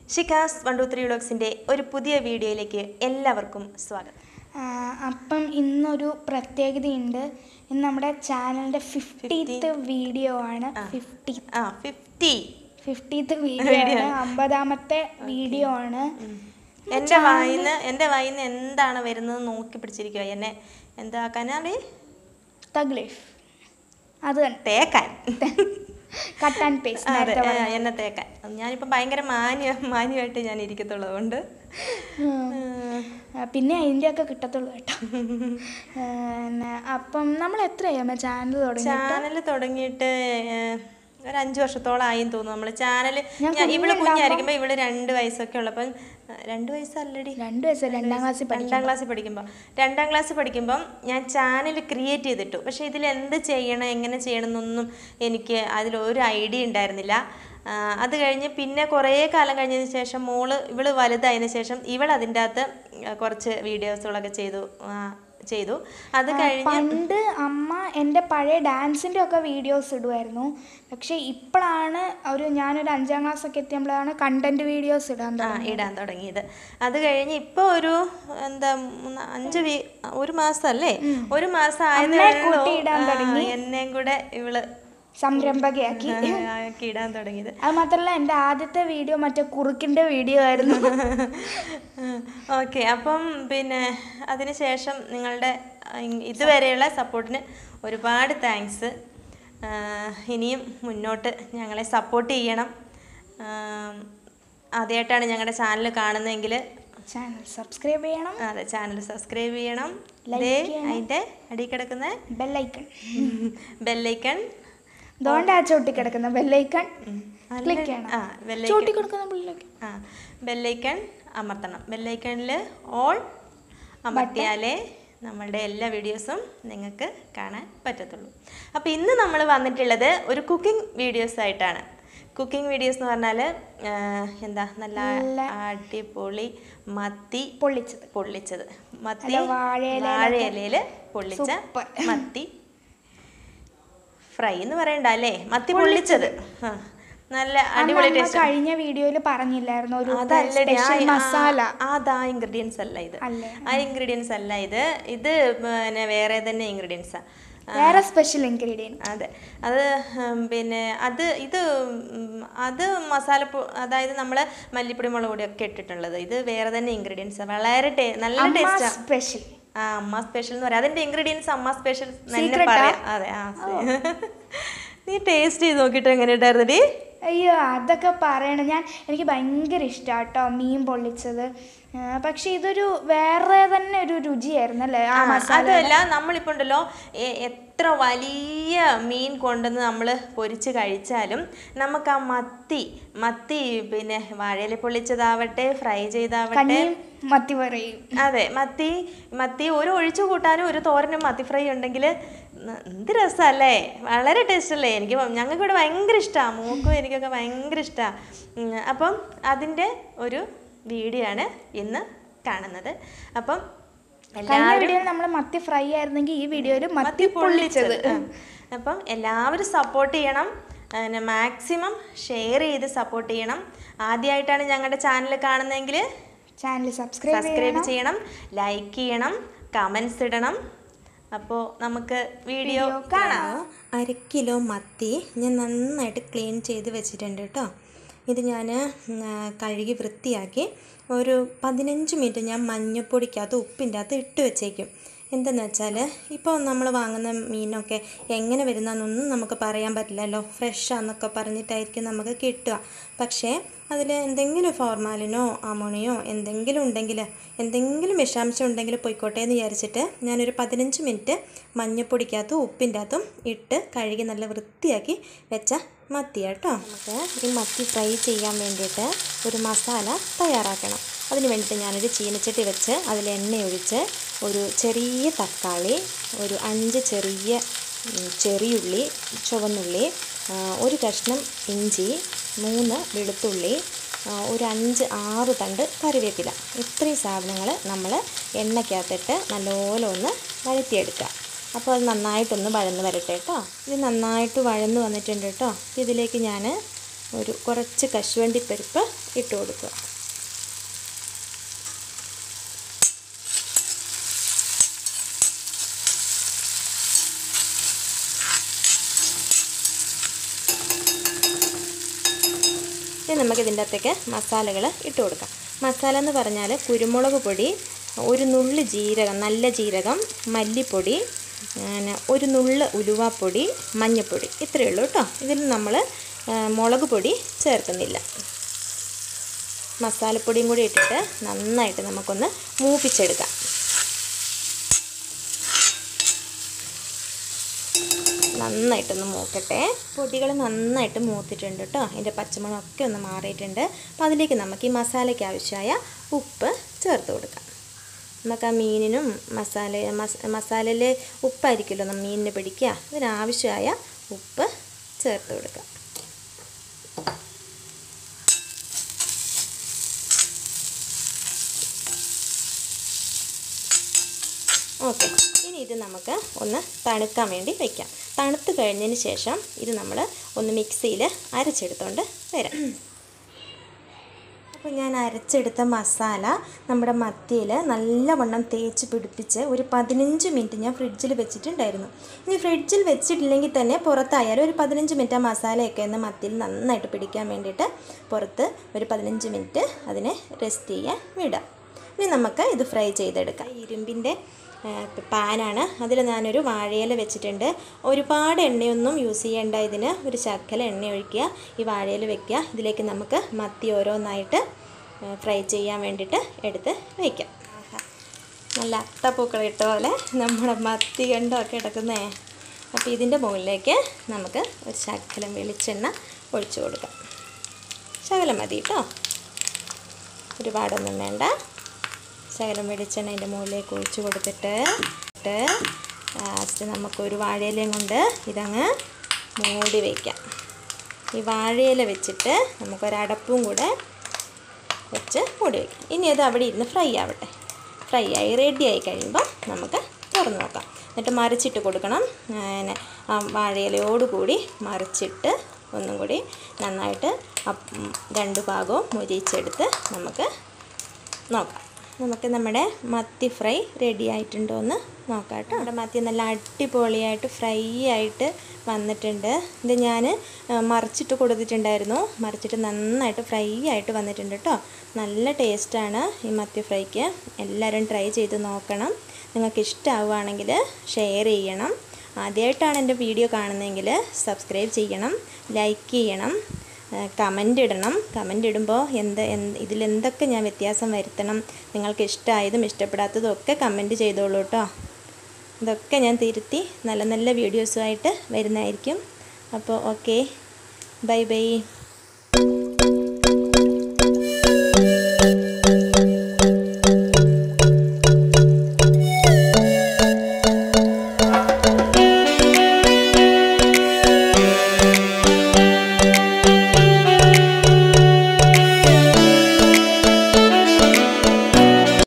ഷിഖാസ് 123 വ്ളോഗ്സിൻ്റെ ഒരു പുതിയ വീഡിയോയിലേക്ക് എല്ലാവർക്കും സ്വാഗതം. അപ്പം ഇന്നൊരു പ്രത്യേകതയുണ്ട്. ഇന്ന് നമ്മുടെ ചാനലിൻ്റെ 50th വീഡിയോ ആണ്. 50th വീഡിയോ ആണ്, 50ാമത്തെ വീഡിയോ ആണ്. എൻ്റെ വായിന്ന് എന്താണ് വരുന്നത് നോക്കി പിടിച്ചിരിക്കുക. എന്നെ എന്താക്കാനാണ്? തഗ്ലീഫ്. അത് തേക്കാൻ, കട്ട് ആൻഡ് പേസ്റ്റ്. എന്നെ തേക്കാൻ. ഞാനിപ്പോൾ ഭയങ്കര മാന്യമായിട്ട് ഞാൻ ഇരിക്കത്തുള്ളത് കൊണ്ട് പിന്നെ അതിൻ്റെയൊക്കെ കിട്ടത്തുള്ളൂ കേട്ടോ. അപ്പം നമ്മൾ എത്രയാ ചാനൽ തുടങ്ങിയിട്ട് ഒരു 5 വർഷത്തോളം ആയെന്ന് തോന്നുന്നു. നമ്മൾ ചാനൽ ഇവള് കുഞ്ഞായിരിക്കുമ്പോൾ ഇവള് 2 വയസ്സൊക്കെ ഉള്ളപ്പം 2 വയസ്സല്ലടി 2 വയസ്സ് 2ാം ക്ലാസ്സിൽ പഠിക്കുമ്പം ഞാൻ ചാനൽ ക്രിയേറ്റ് ചെയ്തിട്ടു. പക്ഷെ ഇതിൽ എന്ത് ചെയ്യണം, എങ്ങനെ ചെയ്യണം എന്നൊന്നും എനിക്ക് അതിലൊരു ഐഡിയ ഉണ്ടായിരുന്നില്ല. അത് കഴിഞ്ഞ് പിന്നെ കുറേ കാലം കഴിഞ്ഞതിന് ശേഷം ഇവള് വലുതായതിനു ശേഷം ഇവൾ അതിൻ്റെ അകത്ത് കുറച്ച് വീഡിയോസുകളൊക്കെ ചെയ്തു. അത് കഴിഞ്ഞ് പണ്ട് അമ്മ എൻ്റെ പഴയ ഡാൻസിൻ്റെ ഒക്കെ വീഡിയോസ് ഇടുമായിരുന്നു. പക്ഷെ ഇപ്പോഴാണ് ഞാനൊരു 5ാം ക്ലാസ്സൊക്കെ എത്തിയപ്പോഴാണ് കണ്ടന്റ് വീഡിയോസ് ഇടാൻ തുടങ്ങിയത്. അത് കഴിഞ്ഞ് ഇപ്പോൾ ഒരു ഒരു മാസം അല്ലേ, ഒരു മാസം ആയതുകൊണ്ട് എന്നെയും കൂടെ ഇവള് സംരംഭകയാക്കി ഇടാൻ തുടങ്ങിയത്. അത് മാത്രമല്ല, എൻ്റെ ആദ്യത്തെ വീഡിയോ മറ്റേ കുറുക്കിൻ്റെ വീഡിയോ ആയിരുന്നു. ഓക്കെ, അപ്പം പിന്നെ അതിനുശേഷം നിങ്ങളുടെ ഇതുവരെയുള്ള സപ്പോർട്ടിന് ഒരുപാട് താങ്ക്സ്. ഇനിയും മുന്നോട്ട് ഞങ്ങളെ സപ്പോർട്ട് ചെയ്യണം. ആദ്യമായിട്ടാണ് ഞങ്ങളുടെ ചാനൽ കാണുന്നതെങ്കിൽ ചാനൽ സബ്സ്ക്രൈബ് ചെയ്യണം. അതെ, ചാനൽ സബ്സ്ക്രൈബ് ചെയ്യണം. അതിൻ്റെ അടിയിൽ കിടക്കുന്ന ബെല്ലൈക്കൺ ചോട്ടി കിടക്കുന്ന ബെല്ലൈക്കൺ ക്ലിക്ക് ചെയ്യണം. ബെല്ലൈക്കൺ അമർത്തണം. ബെല്ലൈക്കണിൽ ഓൾ അമർത്തിയാലേ നമ്മളുടെ എല്ലാ വീഡിയോസും നിങ്ങൾക്ക് കാണാൻ പറ്റത്തുള്ളൂ. അപ്പോൾ ഇന്ന് നമ്മൾ വന്നിട്ടുള്ളത് ഒരു കുക്കിംഗ് വീഡിയോസ് ആയിട്ടാണ്. കുക്കിംഗ് വീഡിയോസ് എന്ന് പറഞ്ഞാൽ നല്ല അടിപൊളി മത്തി പൊള്ളിച്ചത് മത്തി വാഴയിലയിൽ പൊള്ളിച്ച മത്തി ഫ്രൈ എന്ന് പറയണ്ട അല്ലേ, മത്തി പൊള്ളിച്ചത്. നല്ല അടിപൊളി ടേസ്റ്റ്. കഴിഞ്ഞ വീഡിയോയിൽ പറഞ്ഞില്ലായിരുന്നു മസാല? അതാ ഇൻഗ്രീഡിയൻസ് അല്ല ഇത്. ഇൻഗ്രീഡിയൻസ് അല്ല ഇത്. ഇത് പിന്നെ വേറെ തന്നെ ഇൻഗ്രീഡിയൻസാ, വേറെ സ്പെഷ്യൽ ഇൻഗ്രീഡിയൻറ്റ്. അതെ, അത് പിന്നെ അത് മസാല, അതായത് നമ്മൾ മല്ലിപ്പൊടി മുളക് പൊടിയൊക്കെ ഇട്ടിട്ടുള്ളത്. ഇത് വേറെ തന്നെ ഇൻഗ്രീഡിയൻസാണ്. വളരെ നല്ല ടേസ്റ്റാണ്. സ്പെഷ്യൽ അമ്മ സ്പെഷ്യൽ എന്ന് പറയാം. അതിന്റെ ഇൻഗ്രീഡിയൻസ് അമ്മ സ്പെഷ്യൽ തന്നെ പറയാം. അതെ, നീ ടേസ്റ്റ് ചെയ്ത് നോക്കിയിട്ട് എങ്ങനെയുണ്ടായിരുന്നടി? അയ്യോ, അതൊക്കെ പറയണം. എനിക്ക് ഭയങ്കര ഇഷ്ടമാണ് കേട്ടോ മീൻ പൊള്ളിച്ചത്. പക്ഷെ ഇതൊരു വേറെ തന്നെ ഒരു രുചിയായിരുന്നു അല്ലേ ആ മസാല. അതല്ല, നമ്മളിപ്പോൾ ഉണ്ടല്ലോ എത്ര വലിയ മീൻ കൊണ്ടുവന്ന് നമ്മൾ പൊരിച്ച് കഴിച്ചാലും നമുക്ക് ആ മത്തി പിന്നെ വാഴയില പൊള്ളിച്ചതാവട്ടെ, ഫ്രൈ ചെയ്താവട്ടെ, മത്തി പറയും. അതെ, മത്തി ഒരു ഒഴിച്ചു കൂട്ടാനും ഒരു തോരനും മത്തി ഫ്രൈ ഉണ്ടെങ്കിൽ എന്ത് രസമല്ലേ, വളരെ ടേസ്റ്റ് അല്ലേ. ഞങ്ങൾക്കിവിടെ ഭയങ്കര ഇഷ്ടമാണ്, മൂക്കും എനിക്കൊക്കെ ഭയങ്കര ഇഷ്ടമാണ്. അപ്പം അതിൻ്റെ ഒരു വീഡിയോ ആണ് ഇന്ന് കാണുന്നത്. അപ്പം വീഡിയോയിൽ നമ്മൾ മത്തി ഫ്രൈ ആയിരുന്നെങ്കിൽ ഈ വീഡിയോയിൽ മത്തി പൊള്ളിച്ചത്. അപ്പം എല്ലാവരും സപ്പോർട്ട് ചെയ്യണം, മാക്സിമം ഷെയർ ചെയ്ത് സപ്പോർട്ട് ചെയ്യണം. ആദ്യമായിട്ടാണ് ഞങ്ങളുടെ ചാനൽ കാണുന്നതെങ്കിൽ ചാനൽ സബ്സ്ക്രൈബ് ചെയ്യണം, ലൈക്ക് ചെയ്യണം, കമൻസ് ഇടണം. അപ്പോൾ നമുക്ക് വീഡിയോ കാണാം. 1 കിലോ മത്തി ഞാൻ നന്നായിട്ട് ക്ലീൻ ചെയ്ത് വെച്ചിട്ടുണ്ട് കേട്ടോ. ഇത് ഞാൻ കഴുകി വൃത്തിയാക്കി ഒരു 15 മിനിറ്റ് ഞാൻ മഞ്ഞൾപ്പൊടിക്കകത്ത് ഉപ്പിൻ്റെ അകത്ത് ഇട്ട് വെച്ചേക്കും. എന്തെന്ന് വെച്ചാൽ ഇപ്പോൾ നമ്മൾ വാങ്ങുന്ന മീനൊക്കെ എങ്ങനെ വരുന്നതെന്നൊന്നും നമുക്ക് പറയാൻ പറ്റില്ലല്ലോ. ഫ്രഷാന്നൊക്കെ പറഞ്ഞിട്ടായിരിക്കും നമുക്ക് കിട്ടുക. പക്ഷേ അതിൽ എന്തെങ്കിലും ഫോർമാലിനോ അമോണിയോ എന്തെങ്കിലും വിഷാംശം ഉണ്ടെങ്കിൽ പോയിക്കോട്ടെ എന്ന് വിചാരിച്ചിട്ട് ഞാനൊരു 15 മിനിറ്റ് മഞ്ഞൾപ്പൊടിക്കകത്തും ഉപ്പിൻ്റെ അകത്തും ഇട്ട് കഴുകി നല്ല വൃത്തിയാക്കി വെച്ച മത്തിയാട്ടോ. നമുക്ക് ഈ മത്തി ഫ്രൈ ചെയ്യാൻ വേണ്ടിയിട്ട് ഒരു മസാല തയ്യാറാക്കണം. അതിന് വേണ്ടിയിട്ട് ഞാനൊരു ചീനച്ചട്ടി വെച്ച് അതിൽ എണ്ണ ഒഴിച്ച് ഒരു ചെറിയ തക്കാളി, ഒരു 5 ചെറിയുള്ളി, ചുവന്നുള്ളി, ഒരു കഷ്ണം ഇഞ്ചി, 3 വെളുത്തുള്ളി, ഒരു 5-6 തണ്ട് കറിവേപ്പില, ഇത്രയും സാധനങ്ങൾ നമ്മൾ എണ്ണയ്ക്കകത്തിട്ട് നല്ലപോലെ ഒന്ന് വഴറ്റിയെടുക്കുക. അപ്പോൾ അത് നന്നായിട്ടൊന്ന് വഴന്ന് വരട്ടെ കേട്ടോ. ഇത് നന്നായിട്ട് വഴന്ന് വന്നിട്ടുണ്ട് കേട്ടോ. ഇതിലേക്ക് ഞാൻ ഒരു കുറച്ച് കശുവണ്ടിപ്പരിപ്പ് ഇട്ട് കൊടുക്കുക. ഇനി നമുക്ക് ഇതിൻ്റെ അകത്തേക്ക് മസാലകൾ ഇട്ട് കൊടുക്കാം. മസാല എന്ന് പറഞ്ഞാൽ കുരുമുളക് പൊടി, ഒരു നുള്ള് ജീരകം, നല്ല ജീരകം, മല്ലിപ്പൊടി, ഒരു നുള്ള് ഉലുവാപ്പൊടി, മഞ്ഞൾപ്പൊടി, ഇത്രയേ ഉള്ളൂ കേട്ടോ. ഇതിൽ നമ്മൾ മുളക് പൊടി ചേർക്കുന്നില്ല. മസാലപ്പൊടിയും കൂടി ഇട്ടിട്ട് നന്നായിട്ട് നമുക്കൊന്ന് മൂപ്പിച്ചെടുക്കാം. നന്നായിട്ടൊന്ന് മൂക്കട്ടെ. പൊടികൾ നന്നായിട്ട് മൂത്തിട്ടുണ്ട് കേട്ടോ. അതിൻ്റെ പച്ചമണമൊക്കെ ഒന്ന് മാറിയിട്ടുണ്ട്. അപ്പോൾ അതിലേക്ക് നമുക്ക് ഈ മസാലയ്ക്ക് ആവശ്യമായ ഉപ്പ് ചേർത്ത് കൊടുക്കാം. നമുക്ക് ആ മീനിനും മസാലയിൽ ഉപ്പായിരിക്കുമല്ലോ മീനിന് പിടിക്കുക. അതിനാവശ്യമായ ഉപ്പ് ചേർത്ത് കൊടുക്കാം. ഓക്കെ, ഇനി ഇത് നമുക്ക് ഒന്ന് തണുക്കാൻ വേണ്ടി വയ്ക്കാം. തണുത്ത് കഴിഞ്ഞതിന് ശേഷം ഇത് നമ്മൾ ഒന്ന് മിക്സിയിൽ അരച്ചെടുത്തുകൊണ്ട് വരാം. അപ്പോൾ ഞാൻ അരച്ചെടുത്ത മസാല നമ്മുടെ മത്തിയിൽ നല്ലവണ്ണം തേച്ച് പിടിപ്പിച്ച് ഒരു 15 മിനിറ്റ് ഞാൻ ഫ്രിഡ്ജിൽ വെച്ചിട്ടുണ്ടായിരുന്നു. ഇനി ഫ്രിഡ്ജിൽ വെച്ചിട്ടില്ലെങ്കിൽ തന്നെ പുറത്തായാലും ഒരു 15 മിനിറ്റ് ആ മസാലയൊക്കെ ഒന്ന് മത്തിയിൽ നന്നായിട്ട് പിടിക്കാൻ വേണ്ടിയിട്ട് പുറത്ത് ഒരു 15 മിനിറ്റ് അതിനെ റെസ്റ്റ് ചെയ്യാൻ വിടാം. ഇനി നമുക്ക് ഇത് ഫ്രൈ ചെയ്തെടുക്കാം. ഇരുമ്പിൻ്റെ പാനാണ്. അതിൽ ഞാനൊരു വാഴയില വെച്ചിട്ടുണ്ട്. ഒരുപാട് എണ്ണയൊന്നും യൂസ് ചെയ്യേണ്ട. ഇതിന് ഒരു ശകലം എണ്ണ ഒഴിക്കുക, ഈ വാഴയില വെക്കുക. ഇതിലേക്ക് നമുക്ക് മത്തി ഓരോന്നായിട്ട് ഫ്രൈ ചെയ്യാൻ വേണ്ടിയിട്ട് എടുത്ത് വയ്ക്കാം. നല്ല അട്ടപ്പൂക്കൾ ഇട്ട പോലെ നമ്മുടെ മത്തി കണ്ടൊക്കെ കിടക്കുന്നേ. അപ്പോൾ ഇതിൻ്റെ മുകളിലേക്ക് നമുക്ക് ഒരു ശകലം വെളിച്ചെണ്ണ ഒഴിച്ചു കൊടുക്കാം. ശകലം മതി കേട്ടോ, ഒരുപാടൊന്നും വേണ്ട. ശകലം വെളിച്ചെണ്ണ അതിൻ്റെ മുകളിലേക്ക് ഒഴിച്ച് കൊടുത്തിട്ട് ലാസ്റ്റ് നമുക്കൊരു വാഴയിലയും കൊണ്ട് ഇതങ്ങ് മൂടി വയ്ക്കാം. ഈ വാഴയില വെച്ചിട്ട് നമുക്കൊരടപ്പും കൂടെ വെച്ച് മൂടി വയ്ക്കാം. ഇനി അത് അവിടെ ഇരുന്ന് ഫ്രൈ ആവട്ടെ. ഫ്രൈ ആയി റെഡിയായി കഴിയുമ്പോൾ നമുക്ക് തുറന്ന് നോക്കാം. എന്നിട്ട് മറിച്ചിട്ട് കൊടുക്കണം. അങ്ങനെ ആ വാഴയിലയോടുകൂടി മറിച്ചിട്ട് ഒന്നും കൂടി നന്നായിട്ട് രണ്ട് ഭാഗവും മുരിച്ചെടുത്ത് നമുക്ക് നോക്കാം. നമുക്ക് നമ്മുടെ മത്തി ഫ്രൈ റെഡി ആയിട്ടുണ്ടോ എന്ന് നോക്കാം കേട്ടോ. നമ്മുടെ മത്തി നല്ല അടിപൊളിയായിട്ട് ഫ്രൈ ആയിട്ട് വന്നിട്ടുണ്ട്. ഇത് ഞാൻ മറിച്ചിട്ട് കൊടുത്തിട്ടുണ്ടായിരുന്നു. മറിച്ചിട്ട് നന്നായിട്ട് ഫ്രൈ ആയിട്ട് വന്നിട്ടുണ്ട് കേട്ടോ. നല്ല ടേസ്റ്റാണ് ഈ മത്തി ഫ്രൈക്ക്. എല്ലാവരും ട്രൈ ചെയ്ത് നോക്കണം. നിങ്ങൾക്ക് ഇഷ്ടമാവുകയാണെങ്കിൽ ഷെയർ ചെയ്യണം. ആദ്യമായിട്ടാണ് എൻ്റെ വീഡിയോ കാണുന്നതെങ്കിൽ സബ്സ്ക്രൈബ് ചെയ്യണം, ലൈക്ക് ചെയ്യണം, കമൻ്റ് ഇടണം. കമൻ്റ് ഇടുമ്പോൾ ഇതിലെന്തൊക്കെ ഞാൻ വ്യത്യാസം വരുത്തണം, നിങ്ങൾക്ക് ഇഷ്ടമായതും ഇഷ്ടപ്പെടാത്തതും ഒക്കെ കമൻ്റ് ചെയ്തോളൂ കേട്ടോ. ഇതൊക്കെ ഞാൻ തിരുത്തി നല്ല നല്ല വീഡിയോസുമായിട്ട് വരുന്നതായിരിക്കും. അപ്പോൾ ഓക്കെ, ബൈ ബൈ.